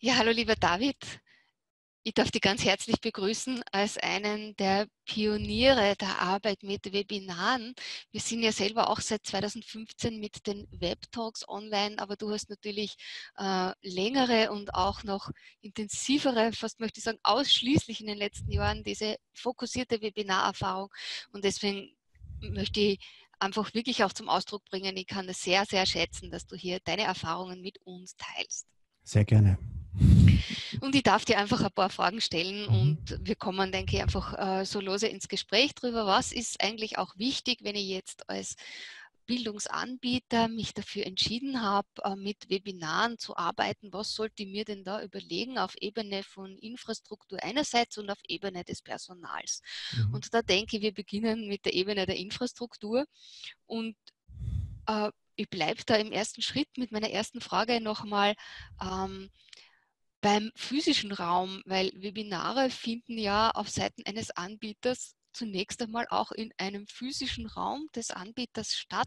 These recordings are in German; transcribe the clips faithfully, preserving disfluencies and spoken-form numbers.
Ja, hallo lieber David. Ich darf dich ganz herzlich begrüßen als einen der Pioniere der Arbeit mit Webinaren. Wir sind ja selber auch seit zweitausendfünfzehn mit den Webtalks online, aber du hast natürlich äh, längere und auch noch intensivere, fast möchte ich sagen, ausschließlich in den letzten Jahren diese fokussierte Webinarerfahrung. Und deswegen möchte ich einfach wirklich auch zum Ausdruck bringen, ich kann es sehr, sehr schätzen, dass du hier deine Erfahrungen mit uns teilst. Sehr gerne. Und ich darf dir einfach ein paar Fragen stellen Mhm. und wir kommen, denke ich, einfach äh, so lose ins Gespräch drüber. Was ist eigentlich auch wichtig, wenn ich jetzt als Bildungsanbieter mich dafür entschieden habe, äh, mit Webinaren zu arbeiten? Was sollte ich mir denn da überlegen auf Ebene von Infrastruktur einerseits und auf Ebene des Personals? Mhm. Und da denke ich, wir beginnen mit der Ebene der Infrastruktur und äh, ich bleibe da im ersten Schritt mit meiner ersten Frage nochmal ähm, beim physischen Raum, weil Webinare finden ja auf Seiten eines Anbieters zunächst einmal auch in einem physischen Raum des Anbieters statt.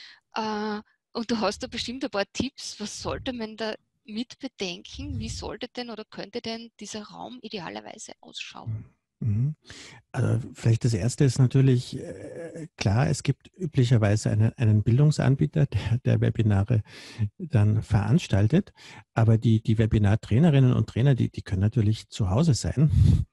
Äh, und du hast da bestimmt ein paar Tipps. Was sollte man da mit bedenken? Wie sollte denn oder könnte denn dieser Raum idealerweise ausschauen? Mhm. Also vielleicht das Erste ist natürlich äh, klar, es gibt üblicherweise eine, einen Bildungsanbieter, der, der Webinare dann veranstaltet, aber die, die Webinartrainerinnen und Trainer, die, die können natürlich zu Hause sein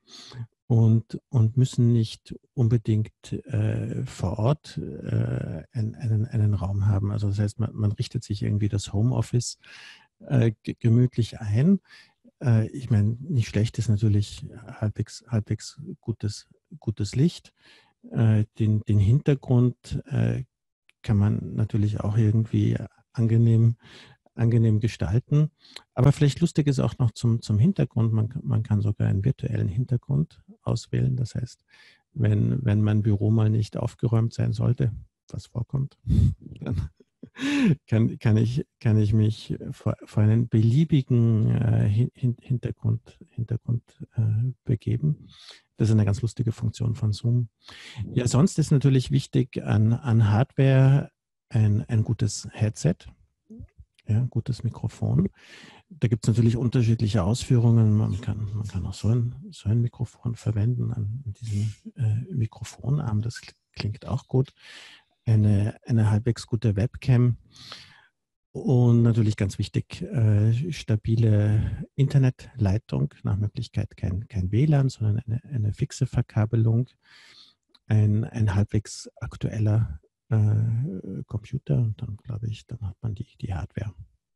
und, und müssen nicht unbedingt äh, vor Ort äh, einen, einen, einen Raum haben. Also das heißt, man, man richtet sich irgendwie das Homeoffice äh, gemütlich ein. Äh, ich meine, nicht schlecht ist natürlich halbwegs, halbwegs gutes, gutes Licht. Äh, den, den Hintergrund äh, kann man natürlich auch irgendwie angenehm, angenehm gestalten. Aber vielleicht lustig ist auch noch zum, zum Hintergrund, man, man kann sogar einen virtuellen Hintergrund auswählen. Das heißt, wenn, wenn mein Büro mal nicht aufgeräumt sein sollte, was vorkommt, dann kann, kann, ich, kann ich mich vor, vor einen beliebigen äh, Hin Hintergrund, Hintergrund äh, begeben. Das ist eine ganz lustige Funktion von Zoom. Ja, sonst ist natürlich wichtig an, an Hardware ein, ein gutes Headset, ja, ein gutes Mikrofon. Da gibt es natürlich unterschiedliche Ausführungen. Man kann, man kann auch so ein, so ein Mikrofon verwenden an diesem äh, Mikrofonarm. Das klingt auch gut. Eine, eine halbwegs gute Webcam. Und natürlich ganz wichtig, äh, stabile Internetleitung, nach Möglichkeit kein, kein W L A N, sondern eine, eine fixe Verkabelung, ein, ein halbwegs aktueller äh, Computer und dann glaube ich, dann hat man die, die Hardware.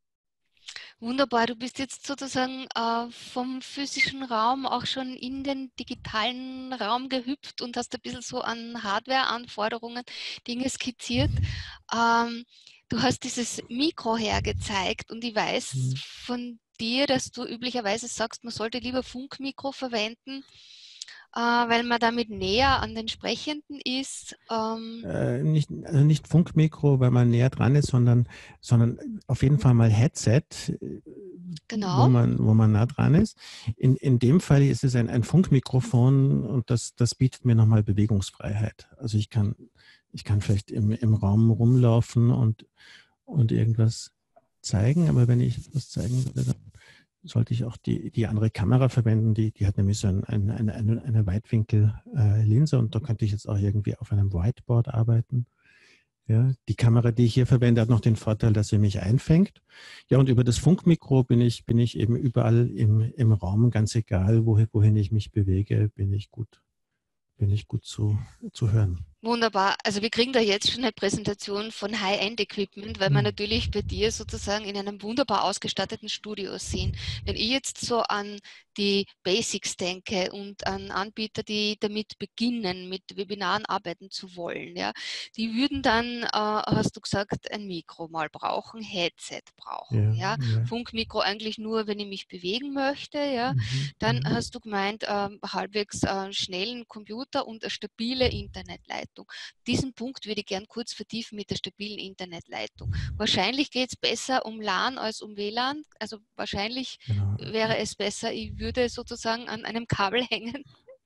Wunderbar, du bist jetzt sozusagen äh, vom physischen Raum auch schon in den digitalen Raum gehüpft und hast ein bisschen so an Hardware-Anforderungen Dinge skizziert. Ähm, du hast dieses Mikro hergezeigt und ich weiß Hm. von dir, dass du üblicherweise sagst, man sollte lieber Funkmikro verwenden, äh, weil man damit näher an den Sprechenden ist. Ähm, Äh, nicht, also nicht Funkmikro, weil man näher dran ist, sondern, sondern auf jeden Fall mal Headset, äh, wo genau. man, wo man nah dran ist. In, in dem Fall ist es ein, ein Funkmikrofon und das, das bietet mir nochmal Bewegungsfreiheit. Also ich kann, ich kann vielleicht im, im Raum rumlaufen und, und irgendwas zeigen, aber wenn ich etwas zeigen würde, dann sollte ich auch die, die andere Kamera verwenden. Die, die hat nämlich so ein, ein, eine, eine, eine Weitwinkellinse äh, und da könnte ich jetzt auch irgendwie auf einem Whiteboard arbeiten. Ja, die Kamera, die ich hier verwende, hat noch den Vorteil, dass sie mich einfängt. Ja, und über das Funkmikro bin ich, bin ich eben überall im, im Raum, ganz egal, wohin, wohin ich mich bewege, bin ich gut, bin ich gut zu, zu hören. Wunderbar. Also wir kriegen da jetzt schon eine Präsentation von High-End-Equipment, weil wir Hm. natürlich bei dir sozusagen in einem wunderbar ausgestatteten Studio sind. Wenn ich jetzt so an die Basics denke und an Anbieter, die damit beginnen, mit Webinaren arbeiten zu wollen, ja, die würden dann, äh, hast du gesagt, ein Mikro mal brauchen, Headset brauchen, Ja, ja, ja. Funkmikro eigentlich nur, wenn ich mich bewegen möchte, ja. Mhm, Dann mhm. hast du gemeint, äh, halbwegs äh, schnellen Computer und eine stabile Internetleitung. Diesen Punkt würde ich gern kurz vertiefen mit der stabilen Internetleitung. Wahrscheinlich geht es besser um LAN als um W L A N. Also wahrscheinlich Genau. wäre es besser, ich würde sozusagen an einem Kabel hängen.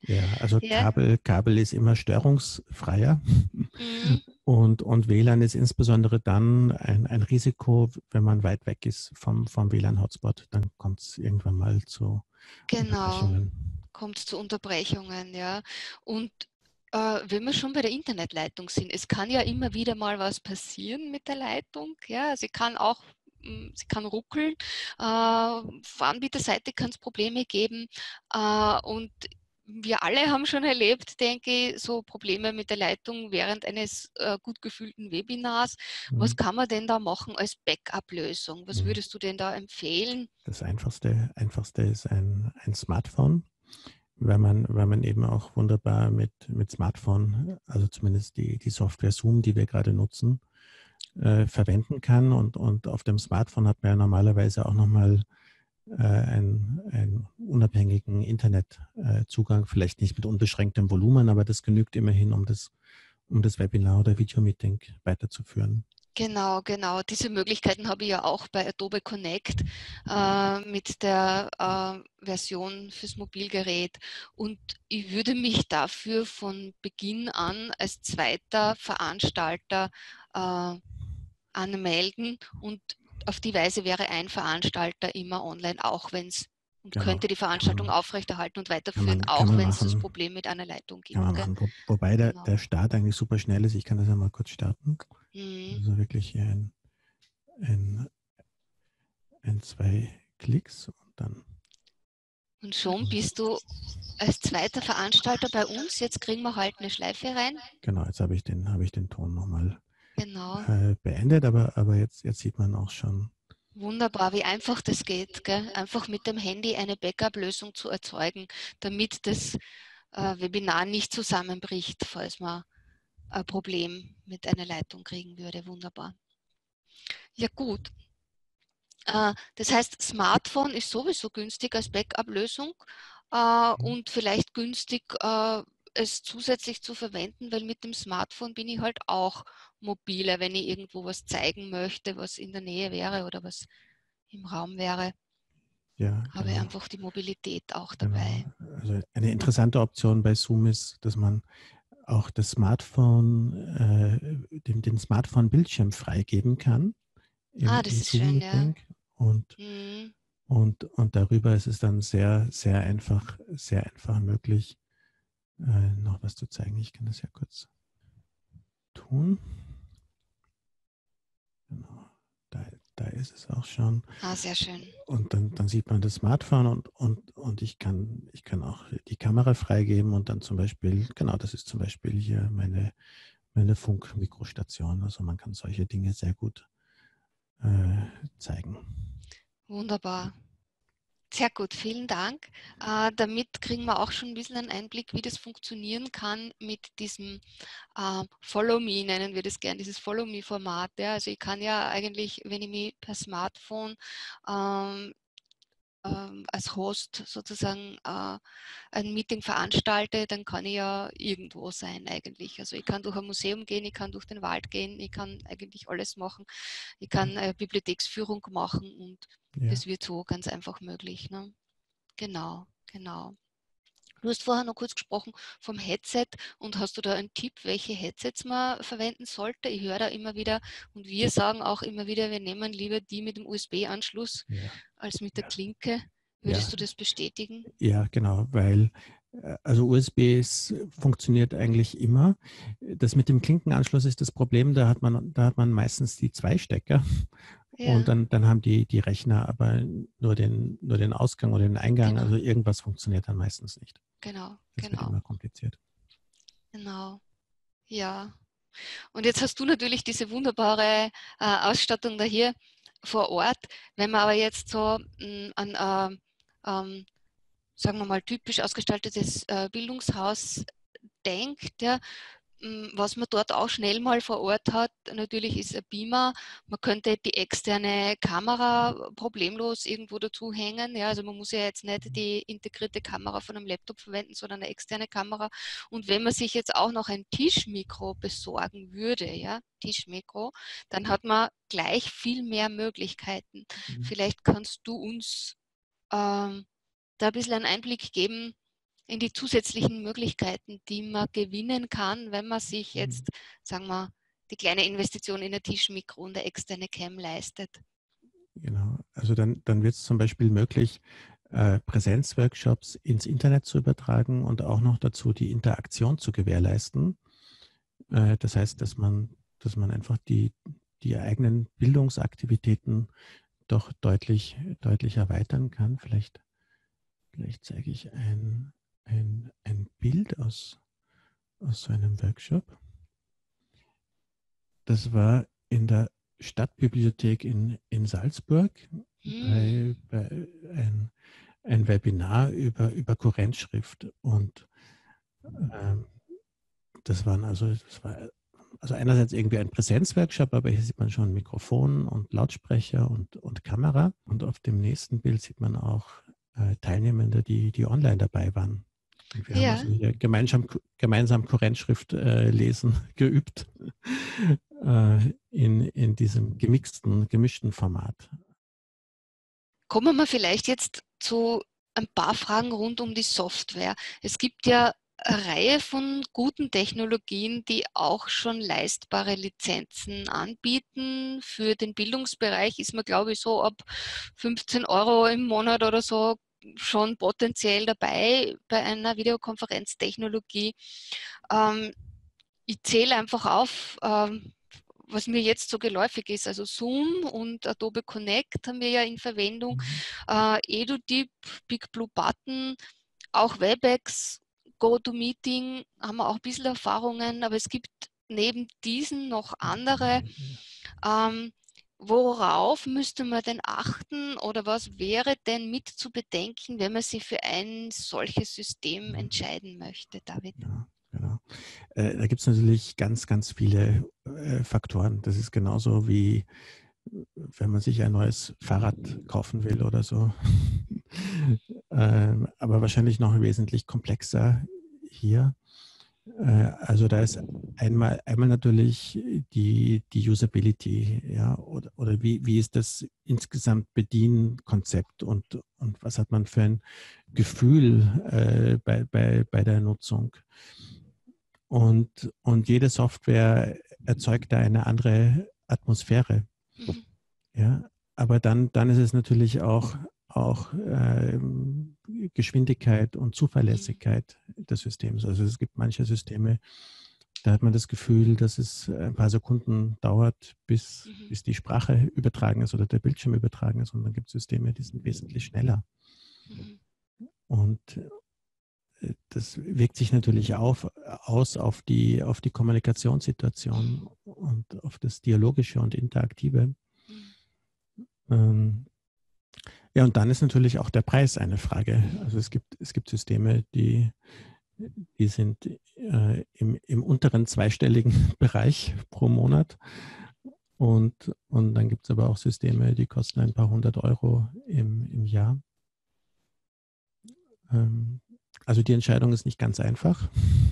Ja, also Ja. Kabel, Kabel ist immer störungsfreier Mhm. und, und W L A N ist insbesondere dann ein, ein Risiko, wenn man weit weg ist vom, vom W L A N-Hotspot. Dann kommt es irgendwann mal zu Genau, Unterbrechungen. kommt zu Unterbrechungen, ja. Und äh, wenn wir schon bei der Internetleitung sind, es kann ja immer wieder mal was passieren mit der Leitung, ja. Sie kann auch, mh, sie kann ruckeln, äh, auf Anbieterseite kann es Probleme geben äh, und wir alle haben schon erlebt, denke ich, so Probleme mit der Leitung während eines äh, gut gefühlten Webinars. Was Mhm. kann man denn da machen als Backup-Lösung? Was Mhm. würdest du denn da empfehlen? Das einfachste, einfachste ist ein, ein Smartphone, weil man, weil man eben auch wunderbar mit, mit Smartphone, also zumindest die, die Software Zoom, die wir gerade nutzen, äh, verwenden kann. Und, und auf dem Smartphone hat man ja normalerweise auch nochmal äh, einen, einen unabhängigen Internetzugang, vielleicht nicht mit unbeschränktem Volumen, aber das genügt immerhin, um das, um das Webinar oder Videomeeting weiterzuführen. Genau, genau. Diese Möglichkeiten habe ich ja auch bei Adobe Connect äh, mit der äh, Version fürs Mobilgerät. Und ich würde mich dafür von Beginn an als zweiter Veranstalter äh, anmelden. Und auf die Weise wäre ein Veranstalter immer online, auch wenn es und Genau, könnte die kann Veranstaltung man, aufrechterhalten und kann weiterführen, man, kann auch man wenn es das machen. Problem mit einer Leitung Kann gibt. man Gell? machen. Wo, wobei der, Genau. der Start eigentlich super schnell ist. Ich kann das ja mal kurz starten. Mhm. Also wirklich hier ein, ein, ein zwei Klicks und dann. Und schon bist du als zweiter Veranstalter bei uns. Jetzt kriegen wir halt eine Schleife rein. Genau, jetzt habe ich den, habe ich den Ton nochmal Genau. äh, beendet, aber, aber jetzt, jetzt sieht man auch schon. Wunderbar, wie einfach das geht. Gell? Einfach mit dem Handy eine Backup-Lösung zu erzeugen, damit das äh, Webinar nicht zusammenbricht, falls man ein Problem mit einer Leitung kriegen würde. Wunderbar. Ja gut. Äh, das heißt, Smartphone ist sowieso günstig als Backup-Lösung äh, und vielleicht günstig, äh, es zusätzlich zu verwenden, weil mit dem Smartphone bin ich halt auch mobiler, wenn ich irgendwo was zeigen möchte, was in der Nähe wäre oder was im Raum wäre, Ja, habe ich genau. einfach die Mobilität auch Genau. dabei. Also eine interessante Option bei Zoom ist, dass man auch das Smartphone, äh, dem, den Smartphone-Bildschirm freigeben kann im, Ah, im das ist schön, ja. Zoom-Meeting. Und, Mhm. und, und darüber ist es dann sehr, sehr einfach, sehr einfach möglich, äh, noch was zu zeigen. Ich kann das ja kurz tun. Genau. Da, da ist es auch schon. Ah, sehr schön. Und dann, dann sieht man das Smartphone und, und, und ich kann, ich kann auch die Kamera freigeben und dann zum Beispiel, genau, das ist zum Beispiel hier meine, meine Funkmikrostation. Also man kann solche Dinge sehr gut äh, zeigen. Wunderbar. Sehr gut, vielen Dank. Äh, damit kriegen wir auch schon ein bisschen einen Einblick, wie das funktionieren kann mit diesem äh, Follow Me, nennen wir das gern, dieses Follow Me-Format. Ja. Also ich kann ja eigentlich, wenn ich mich per Smartphone ähm, ähm, als Host sozusagen äh, ein Meeting veranstalte, dann kann ich ja irgendwo sein eigentlich. Also ich kann durch ein Museum gehen, ich kann durch den Wald gehen, ich kann eigentlich alles machen. Ich kann äh, Bibliotheksführung machen und Ja. das wird so ganz einfach möglich. Ne? Genau, genau. Du hast vorher noch kurz gesprochen vom Headset und hast du da einen Tipp, welche Headsets man verwenden sollte? Ich höre da immer wieder und wir sagen auch immer wieder, wir nehmen lieber die mit dem U S B-Anschluss Ja, als mit der ja, Klinke. ja, Würdest du das bestätigen? ja, genau, weil äh, also U S B ist, funktioniert eigentlich immer. Das mit dem Klinkenanschluss ist das Problem, da hat man, da hat man meistens die zwei Stecker und Ja, dann, dann haben die, die Rechner aber nur den, nur den Ausgang oder den Eingang, genau, also irgendwas funktioniert dann meistens nicht. genau, Das wird genau, immer kompliziert. genau. Ja. Und jetzt hast du natürlich diese wunderbare äh, Ausstattung da hier vor Ort. Wenn man aber jetzt so mh, an, äh, ähm, sagen wir mal, typisch ausgestaltetes äh, Bildungshaus denkt, ja, was man dort auch schnell mal vor Ort hat, natürlich ist ein Beamer. Man könnte die externe Kamera problemlos irgendwo dazu hängen. Ja, also man muss ja jetzt nicht die integrierte Kamera von einem Laptop verwenden, sondern eine externe Kamera. Und wenn man sich jetzt auch noch ein Tischmikro besorgen würde, ja, Tischmikro, dann hat man gleich viel mehr Möglichkeiten. Mhm. Vielleicht kannst du uns ähm, da ein bisschen einen Einblick geben, in die zusätzlichen Möglichkeiten, die man gewinnen kann, wenn man sich jetzt, sagen wir, die kleine Investition in ein Tischmikro und eine externe Cam leistet. Genau. Also dann, dann wird es zum Beispiel möglich, äh, Präsenzworkshops ins Internet zu übertragen und auch noch dazu die Interaktion zu gewährleisten. Äh, das heißt, dass man, dass man einfach die, die eigenen Bildungsaktivitäten doch deutlich, deutlich erweitern kann. Vielleicht, vielleicht zeige ich ein, ein, ein Bild aus, aus so einem Workshop. Das war in der Stadtbibliothek in, in Salzburg bei, bei ein, ein Webinar über, über Kurrentschrift. Und ähm, das waren also, das war also einerseits irgendwie ein Präsenzworkshop, aber hier sieht man schon Mikrofon und Lautsprecher und, und Kamera. Und auf dem nächsten Bild sieht man auch äh, Teilnehmende, die, die online dabei waren. Und wir haben Ja. also hier gemeinsam, gemeinsam Kurrentschrift äh, lesen geübt äh, in, in diesem gemixten, gemischten Format. Kommen wir vielleicht jetzt zu ein paar Fragen rund um die Software. Es gibt ja eine Reihe von guten Technologien, die auch schon leistbare Lizenzen anbieten. Für den Bildungsbereich ist man, glaube ich, so ab fünfzehn Euro im Monat oder so schon potenziell dabei bei einer Videokonferenztechnologie. Ähm, ich zähle einfach auf, ähm, was mir jetzt so geläufig ist. Also Zoom und Adobe Connect haben wir ja in Verwendung, äh, EduDeep, BigBlueButton, auch WebEx, GoToMeeting haben wir auch ein bisschen Erfahrungen, aber es gibt neben diesen noch andere. Ähm, worauf müsste man denn achten oder was wäre denn mit zu bedenken, wenn man sich für ein solches System entscheiden möchte, David? Ja, genau. Äh, da gibt es natürlich ganz, ganz viele äh, Faktoren. Das ist genauso wie wenn man sich ein neues Fahrrad kaufen will oder so. ähm, aber wahrscheinlich noch wesentlich komplexer hier. Äh, also da ist einmal, einmal natürlich die, die Usability, ja, oder, oder wie, wie ist das insgesamt Bedienkonzept und, und was hat man für ein Gefühl äh, bei, bei, bei der Nutzung? Und, und jede Software erzeugt da eine andere Atmosphäre. Mhm. Ja, aber dann, dann ist es natürlich auch, auch ähm, Geschwindigkeit und Zuverlässigkeit des Systems. Also es gibt manche Systeme, da hat man das Gefühl, dass es ein paar Sekunden dauert, bis, Mhm. bis die Sprache übertragen ist oder der Bildschirm übertragen ist. Und dann gibt es Systeme, die sind wesentlich schneller. Mhm. Und das wirkt sich natürlich auf, aus auf die, auf die Kommunikationssituation und auf das Dialogische und Interaktive. Mhm. Ähm, ja, und dann ist natürlich auch der Preis eine Frage. Also es gibt, es gibt Systeme, die, die sind äh, im, im unteren zweistelligen Bereich pro Monat. Und, und dann gibt es aber auch Systeme, die kosten ein paar hundert Euro im, im Jahr. Ähm, also die Entscheidung ist nicht ganz einfach.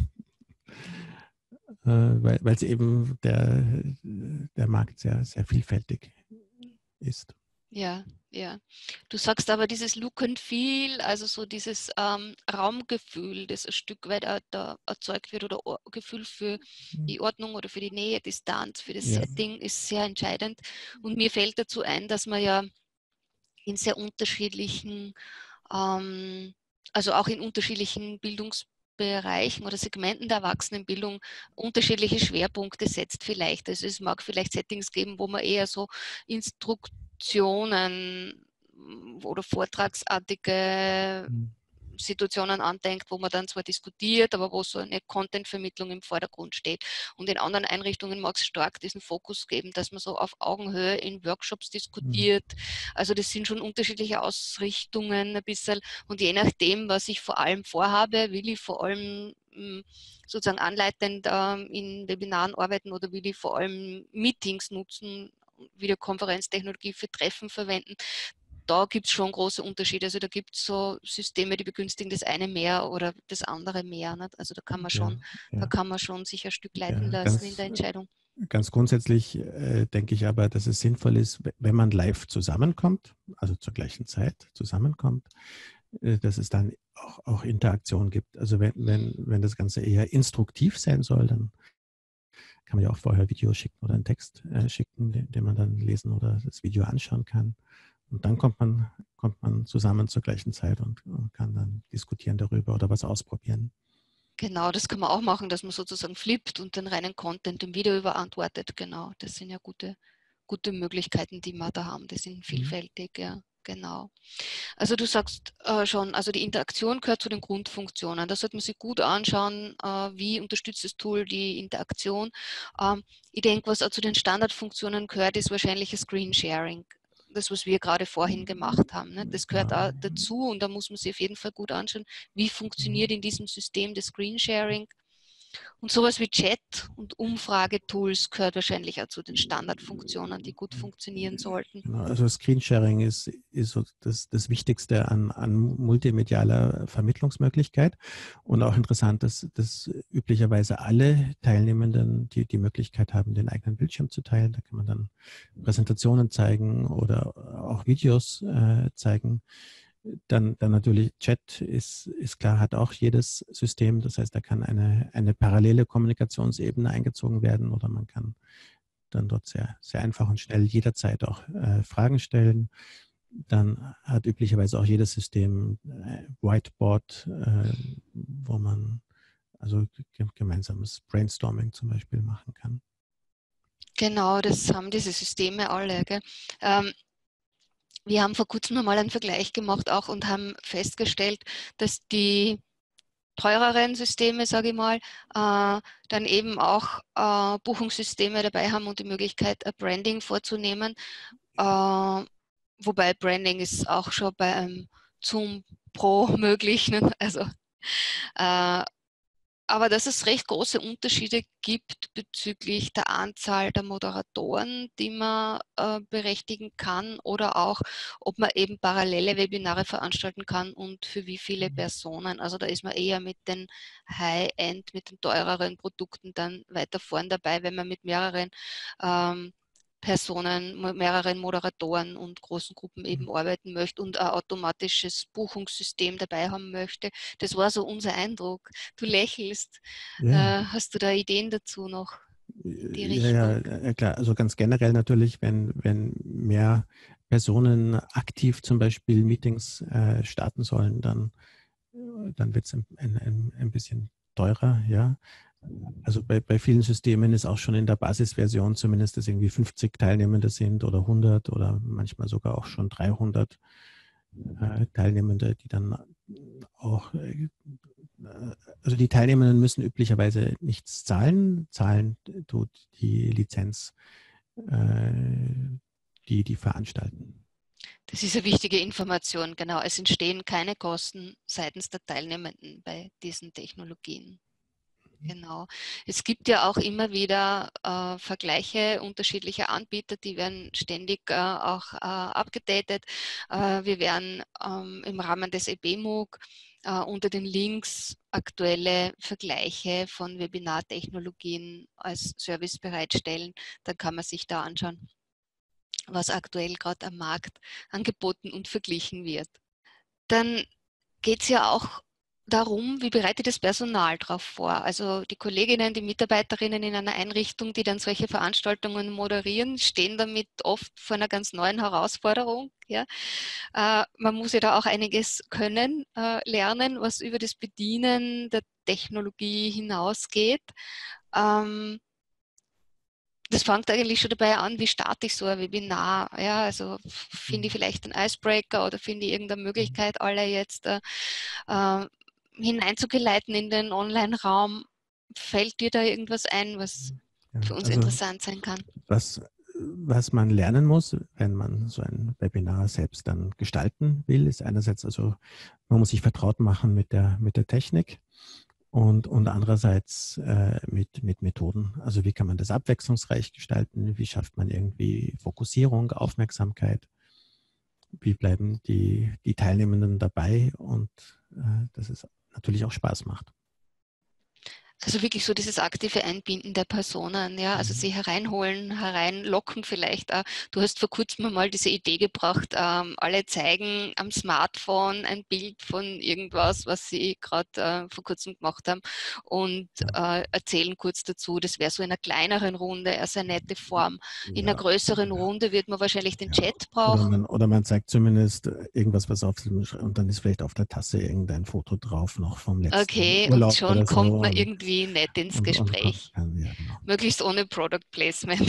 Weil es eben der, der Markt sehr, sehr vielfältig ist. Ja, ja. Du sagst aber dieses Look and Feel, also so dieses ähm, Raumgefühl, das ein Stück weit auch da erzeugt wird oder Or Gefühl für die Ordnung oder für die Nähe, Distanz, für das Ja. Setting ist sehr entscheidend. Und mir fällt dazu ein, dass man ja in sehr unterschiedlichen, ähm, also auch in unterschiedlichen Bildungsbereichen oder Segmenten der Erwachsenenbildung unterschiedliche Schwerpunkte setzt vielleicht. Also es mag vielleicht Settings geben, wo man eher so Instruktionen oder vortragsartige Situationen andenkt, wo man dann zwar diskutiert, aber wo so eine Content-Vermittlung im Vordergrund steht. Und in anderen Einrichtungen mag es stark diesen Fokus geben, dass man so auf Augenhöhe in Workshops diskutiert. Also das sind schon unterschiedliche Ausrichtungen ein bisschen. Und je nachdem, was ich vor allem vorhabe, will ich vor allem sozusagen anleitend ähm, in Webinaren arbeiten oder will ich vor allem Meetings nutzen, Videokonferenztechnologie für Treffen verwenden. Da gibt es schon große Unterschiede. Also da gibt es so Systeme, die begünstigen das eine mehr oder das andere mehr. Nicht? Also da kann man schon, Ja, da ja. kann man schon sich ein Stück leiten Ja, lassen in ganz, der Entscheidung. ganz grundsätzlich äh, denke ich aber, dass es sinnvoll ist, wenn man live zusammenkommt, also zur gleichen Zeit zusammenkommt, äh, dass es dann auch, auch Interaktion gibt. Also wenn, wenn, wenn das Ganze eher instruktiv sein soll, dann kann man ja auch vorher Videos schicken oder einen Text äh, schicken, den, den man dann lesen oder das Video anschauen kann. Und dann kommt man, kommt man zusammen zur gleichen Zeit und, und kann dann diskutieren darüber oder was ausprobieren. Genau, das kann man auch machen, dass man sozusagen flippt und den reinen Content im Video überantwortet. Genau, das sind ja gute, gute Möglichkeiten, die wir da haben. Die sind Mhm. vielfältig, ja, genau. Also du sagst äh, schon, also die Interaktion gehört zu den Grundfunktionen. Da sollte man sich gut anschauen, äh, wie unterstützt das Tool die Interaktion. Ähm, ich denke, was auch zu den Standardfunktionen gehört, ist wahrscheinlich das Screen Sharing. Das, was wir gerade vorhin gemacht haben. Ne? Das gehört Genau. auch dazu und da muss man sich auf jeden Fall gut anschauen, wie funktioniert in diesem System das Screen Sharing. Und sowas wie Chat und Umfragetools gehört wahrscheinlich auch zu den Standardfunktionen, die gut funktionieren sollten. Genau, also Screensharing ist, ist so das, das Wichtigste an, an multimedialer Vermittlungsmöglichkeit und auch interessant, dass, dass üblicherweise alle Teilnehmenden die, die Möglichkeit haben, den eigenen Bildschirm zu teilen. Da kann man dann Präsentationen zeigen oder auch Videos äh, zeigen. Dann, dann natürlich Chat ist, ist klar, hat auch jedes System. Das heißt, da kann eine, eine parallele Kommunikationsebene eingezogen werden oder man kann dann dort sehr, sehr einfach und schnell jederzeit auch äh, Fragen stellen. Dann hat üblicherweise auch jedes System äh, Whiteboard, äh, wo man also gemeinsames Brainstorming zum Beispiel machen kann. Genau, das haben diese Systeme alle. Gell? Ähm, wir haben vor kurzem einmal einen Vergleich gemacht auch und haben festgestellt, dass die teureren Systeme, sage ich mal, äh, dann eben auch äh, Buchungssysteme dabei haben und die Möglichkeit, ein Branding vorzunehmen. Äh, wobei Branding ist auch schon bei einem Zoom Pro möglich. Ne? Also, äh, aber dass es recht große Unterschiede gibt bezüglich der Anzahl der Moderatoren, die man äh, berechtigen kann oder auch, ob man eben parallele Webinare veranstalten kann und für wie viele Personen. Also da ist man eher mit den High-End, mit den teureren Produkten dann weiter vorn dabei, wenn man mit mehreren ähm, Personen, mehreren Moderatoren und großen Gruppen eben arbeiten möchte und ein automatisches Buchungssystem dabei haben möchte. Das war so unser Eindruck. Du lächelst. Ja, ja. Äh, hast du da Ideen dazu noch in die Ja, ja, Richtung? ja, klar. Also ganz generell natürlich, wenn, wenn mehr Personen aktiv zum Beispiel Meetings äh, starten sollen, dann, dann wird es ein, ein, ein bisschen teurer, ja. Also bei, bei vielen Systemen ist auch schon in der Basisversion zumindest, dass irgendwie fünfzig Teilnehmende sind oder hundert oder manchmal sogar auch schon dreihundert äh, Teilnehmende, die dann auch, äh, also die Teilnehmenden müssen üblicherweise nichts zahlen, zahlen tut die Lizenz, äh, die die veranstalten. Das ist eine wichtige Information, genau. Es entstehen keine Kosten seitens der Teilnehmenden bei diesen Technologien. Genau. Es gibt ja auch immer wieder äh, Vergleiche unterschiedlicher Anbieter, die werden ständig äh, auch äh, abgedatet. Äh, wir werden ähm, im Rahmen des E B M O O C äh, unter den Links aktuelle Vergleiche von Webinartechnologien als Service bereitstellen. Dann kann man sich da anschauen, was aktuell gerade am Markt angeboten und verglichen wird. Dann geht es ja auch darum, wie bereitet das Personal darauf vor? Also die Kolleginnen, die Mitarbeiterinnen in einer Einrichtung, die dann solche Veranstaltungen moderieren, stehen damit oft vor einer ganz neuen Herausforderung. Ja? Äh, man muss ja da auch einiges können, äh, lernen, was über das Bedienen der Technologie hinausgeht. Ähm, das fängt eigentlich schon dabei an, wie starte ich so ein Webinar. Ja, also finde ich vielleicht einen Icebreaker oder finde ich irgendeine Möglichkeit, alle jetzt äh, äh, hineinzugeleiten in den Online-Raum. Fällt dir da irgendwas ein, was Ja, für uns also interessant sein kann? was, was man lernen muss, wenn man so ein Webinar selbst dann gestalten will, ist einerseits also, man muss sich vertraut machen mit der, mit der Technik. Und, und andererseits äh, mit, mit Methoden. Also wie kann man das abwechslungsreich gestalten? Wie schafft man irgendwie Fokussierung, Aufmerksamkeit? Wie bleiben die, die Teilnehmenden dabei? Und äh, dass es natürlich auch Spaß macht. Also wirklich so dieses aktive Einbinden der Personen, ja, also sie hereinholen, hereinlocken vielleicht. Auch. Du hast vor kurzem mal diese Idee gebracht, ähm, alle zeigen am Smartphone ein Bild von irgendwas, was sie gerade äh, vor kurzem gemacht haben und äh, erzählen kurz dazu. Das wäre so in einer kleineren Runde eine sehr nette Form. In einer Ja, größeren ja, Runde wird man wahrscheinlich den ja. Chat Oder brauchen. man, oder man zeigt zumindest irgendwas, was auf dem, Sch- und dann ist vielleicht auf der Tasse irgendein Foto drauf noch vom letzten Okay, und Urlaub schon oder so. kommt man Und, irgendwie nett ins und, und kommt, Gespräch. ja, genau. Möglichst ohne Product Placement.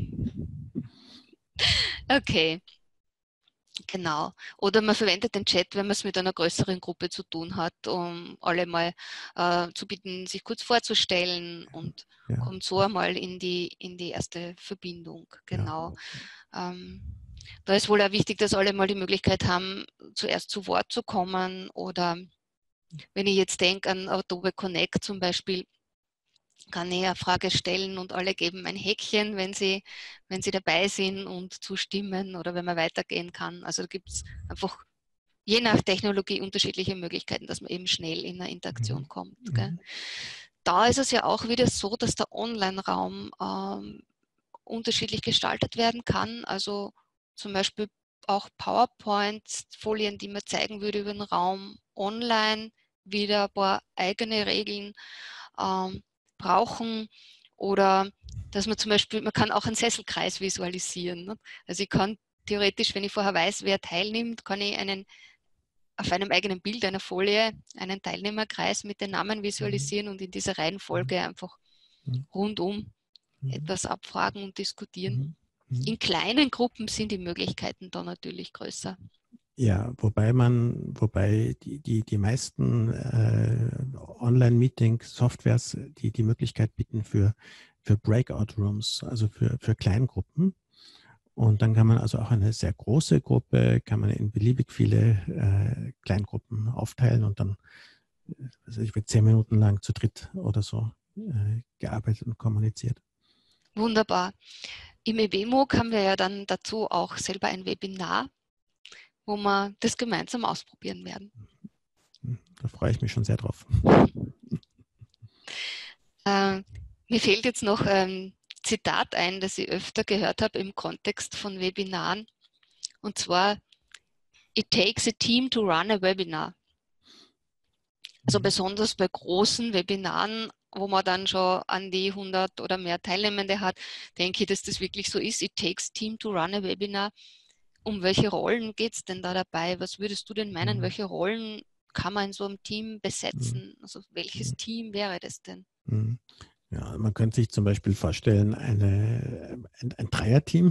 Okay. Genau. Oder man verwendet den Chat, wenn man es mit einer größeren Gruppe zu tun hat, um alle mal äh, zu bitten, sich kurz vorzustellen und Ja, kommt so einmal in die, in die erste Verbindung. ja. Genau. Ähm, da ist wohl auch wichtig, dass alle mal die Möglichkeit haben, zuerst zu Wort zu kommen. Oder wenn ich jetzt denke an Adobe Connect zum Beispiel, kann ich eine Frage stellen und alle geben ein Häkchen, wenn sie, wenn sie dabei sind und zustimmen oder wenn man weitergehen kann. Also da gibt es einfach je nach Technologie unterschiedliche Möglichkeiten, dass man eben schnell in eine Interaktion Mhm. kommt. Gell? Mhm. Da ist es ja auch wieder so, dass der Online-Raum ähm, unterschiedlich gestaltet werden kann. Also zum Beispiel auch PowerPoint-Folien, die man zeigen würde über den Raum online, wieder ein paar eigene Regeln ähm, brauchen oder dass man zum Beispiel, man kann auch einen Sesselkreis visualisieren. Ne? Also ich kann theoretisch, wenn ich vorher weiß, wer teilnimmt, kann ich einen auf einem eigenen Bild, einer Folie, einen Teilnehmerkreis mit den Namen Mhm. visualisieren und in dieser Reihenfolge einfach Mhm. rundum Mhm. etwas abfragen und diskutieren. Mhm. Mhm. In kleinen Gruppen sind die Möglichkeiten da natürlich größer. Ja, wobei man, wobei die, die, die meisten äh, Online-Meeting-Softwares die die Möglichkeit bieten für, für Breakout-Rooms, also für, für Kleingruppen. Und dann kann man also auch eine sehr große Gruppe, kann man in beliebig viele äh, Kleingruppen aufteilen und dann, also ich wird zehn Minuten lang zu dritt oder so äh, gearbeitet und kommuniziert. Wunderbar. Im E W M O G haben wir ja dann dazu auch selber ein Webinar, wo wir das gemeinsam ausprobieren werden. Hm, Da freue ich mich schon sehr drauf. Äh, mir fällt jetzt noch ein Zitat ein, das ich öfter gehört habe im Kontext von Webinaren. Und zwar, it takes a team to run a webinar. Also Mhm. besonders bei großen Webinaren, wo man dann schon an die hundert oder mehr Teilnehmende hat, denke ich, dass das wirklich so ist. It takes team to run a webinar. Um welche Rollen geht es denn da dabei? Was würdest du denn meinen? Mhm. Welche Rollen kann man in so einem Team Mhm. besetzen? Also welches Team wäre das denn? Mhm. Ja, man könnte sich zum Beispiel vorstellen, eine, ein, ein Dreierteam.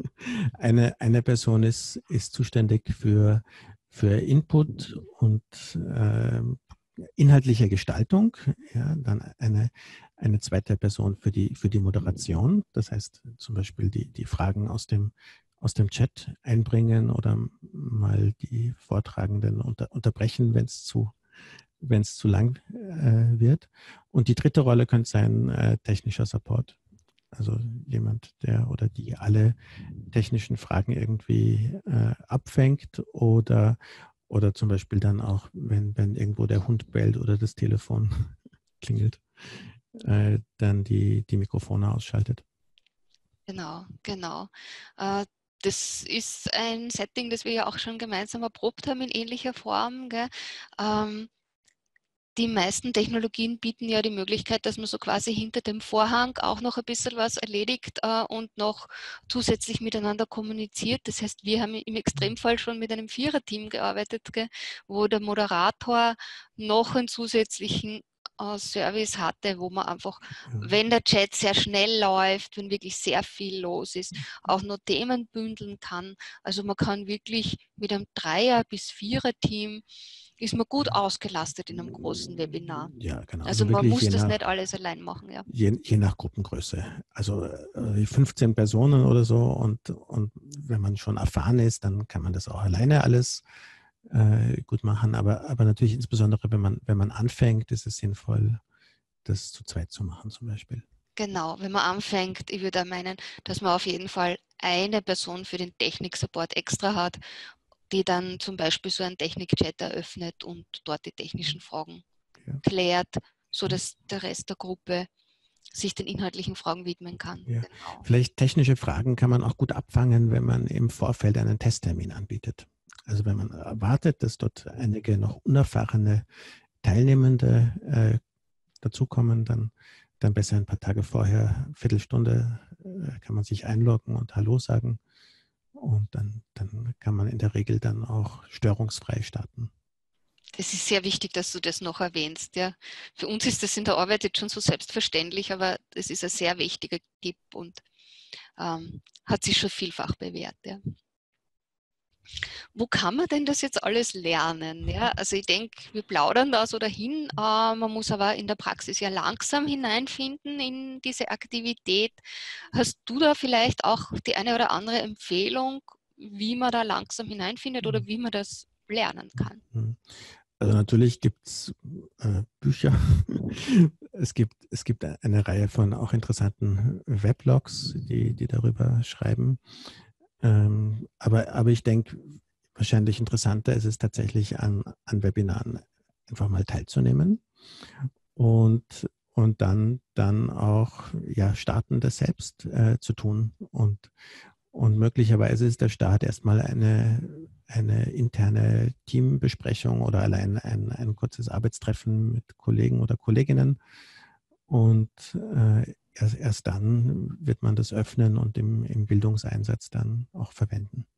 Eine, eine Person ist, ist zuständig für, für Input und äh, inhaltliche Gestaltung. Ja, dann eine, eine zweite Person für die, für die Moderation. Das heißt zum Beispiel die, die Fragen aus dem, aus dem Chat einbringen oder mal die Vortragenden unter, unterbrechen, wenn es zu wenn es zu lang äh, wird. Und die dritte Rolle könnte sein äh, technischer Support. Also jemand, der oder die alle technischen Fragen irgendwie äh, abfängt oder, oder zum Beispiel dann auch, wenn, wenn irgendwo der Hund bellt oder das Telefon klingelt, äh, dann die, die Mikrofone ausschaltet. Genau, genau. Äh, das ist ein Setting, das wir ja auch schon gemeinsam erprobt haben in ähnlicher Form. Gell? Ähm, die meisten Technologien bieten ja die Möglichkeit, dass man so quasi hinter dem Vorhang auch noch ein bisschen was erledigt äh, und noch zusätzlich miteinander kommuniziert. Das heißt, wir haben im Extremfall schon mit einem Viererteam gearbeitet, gell, wo der Moderator noch einen zusätzlichen äh, Service hatte, wo man einfach, wenn der Chat sehr schnell läuft, wenn wirklich sehr viel los ist, auch nur Themen bündeln kann. Also man kann wirklich mit einem Dreier- bis Vierer-Team ist man gut ausgelastet in einem großen Webinar. Ja, genau. Also Also man wirklich muss je das nach, nicht alles allein machen, ja. je, je nach Gruppengröße. Also äh, fünfzehn Personen oder so und, und wenn man schon erfahren ist, dann kann man das auch alleine alles äh, gut machen. Aber, aber natürlich insbesondere, wenn man, wenn man anfängt, ist es sinnvoll, das zu zweit zu machen zum Beispiel. Genau, wenn man anfängt, ich würde meinen, dass man auf jeden Fall eine Person für den Technik-Support extra hat, die dann zum Beispiel so einen Technik-Chat eröffnet und dort die technischen Fragen Ja. klärt, sodass der Rest der Gruppe sich den inhaltlichen Fragen widmen kann. Ja. Genau. Vielleicht technische Fragen kann man auch gut abfangen, wenn man im Vorfeld einen Testtermin anbietet. Also wenn man erwartet, dass dort einige noch unerfahrene Teilnehmende äh, dazukommen, dann, dann besser ein paar Tage vorher, Viertelstunde, äh, kann man sich einloggen und Hallo sagen. Und dann, dann kann man in der Regel dann auch störungsfrei starten. Das ist sehr wichtig, dass du das noch erwähnst. Ja. Für uns ist das in der Arbeit jetzt schon so selbstverständlich, aber es ist ein sehr wichtiger Tipp und ähm, hat sich schon vielfach bewährt. Ja. Wo kann man denn das jetzt alles lernen? Ja, also ich denke, wir plaudern da so dahin. Äh, man muss aber in der Praxis ja langsam hineinfinden in diese Aktivität. Hast du da vielleicht auch die eine oder andere Empfehlung, wie man da langsam hineinfindet oder wie man das lernen kann? Also natürlich gibt es äh, Bücher. Es gibt, es gibt eine Reihe von auch interessanten Weblogs, die, die darüber schreiben. Ähm, aber, aber ich denke, wahrscheinlich interessanter ist es tatsächlich, an, an Webinaren einfach mal teilzunehmen und, und dann, dann auch ja, starten, das selbst äh, zu tun. Und, und möglicherweise ist der Start erstmal eine, eine interne Teambesprechung oder allein ein, ein kurzes Arbeitstreffen mit Kollegen oder Kolleginnen. Und äh, erst, erst dann wird man das öffnen und im, im Bildungseinsatz dann auch verwenden.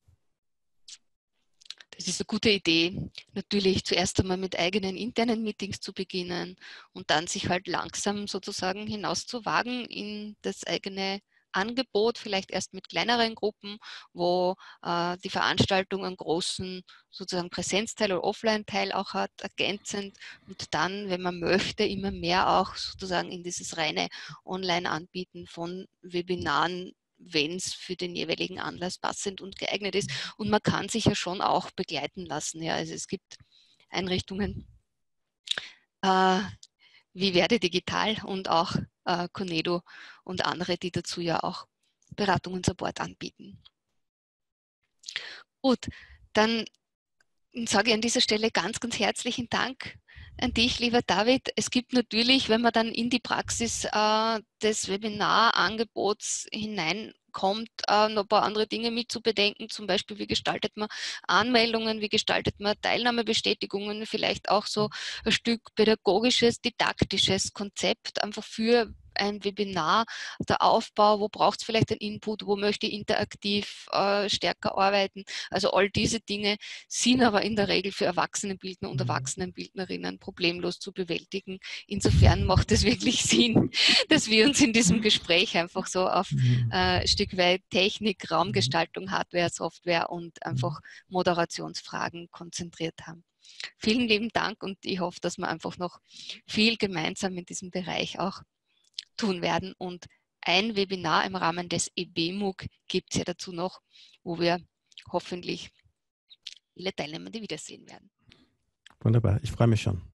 Das ist eine gute Idee, natürlich zuerst einmal mit eigenen internen Meetings zu beginnen und dann sich halt langsam sozusagen hinauszuwagen in das eigene Angebot, vielleicht erst mit kleineren Gruppen, wo äh, die Veranstaltung einen großen sozusagen Präsenzteil oder Offline-Teil auch hat, ergänzend und dann, wenn man möchte, immer mehr auch sozusagen in dieses reine Online-Anbieten von Webinaren, wenn es für den jeweiligen Anlass passend und geeignet ist. Und man kann sich ja schon auch begleiten lassen. Ja. Also es gibt Einrichtungen äh, wie Werde Digital und auch äh, Conedo und andere, die dazu ja auch Beratung und Support anbieten. Gut, dann sage ich an dieser Stelle ganz, ganz herzlichen Dank an dich, lieber David. Es gibt natürlich, wenn man dann in die Praxis äh, des Webinarangebots hineinkommt, äh, noch ein paar andere Dinge mit zu bedenken. Zum Beispiel, wie gestaltet man Anmeldungen, wie gestaltet man Teilnahmebestätigungen, vielleicht auch so ein Stück pädagogisches, didaktisches Konzept einfach für ein Webinar, der Aufbau, wo braucht es vielleicht einen Input, wo möchte ich interaktiv äh, stärker arbeiten. Also all diese Dinge sind aber in der Regel für Erwachsenenbildner und Erwachsenenbildnerinnen problemlos zu bewältigen. Insofern macht es wirklich Sinn, dass wir uns in diesem Gespräch einfach so auf äh, ein Stück weit Technik, Raumgestaltung, Hardware, Software und einfach Moderationsfragen konzentriert haben. Vielen lieben Dank und ich hoffe, dass wir einfach noch viel gemeinsam in diesem Bereich auch tun werden. Und ein Webinar im Rahmen des E B M U G gibt es ja dazu noch, wo wir hoffentlich viele Teilnehmende wiedersehen werden. Wunderbar, ich freue mich schon.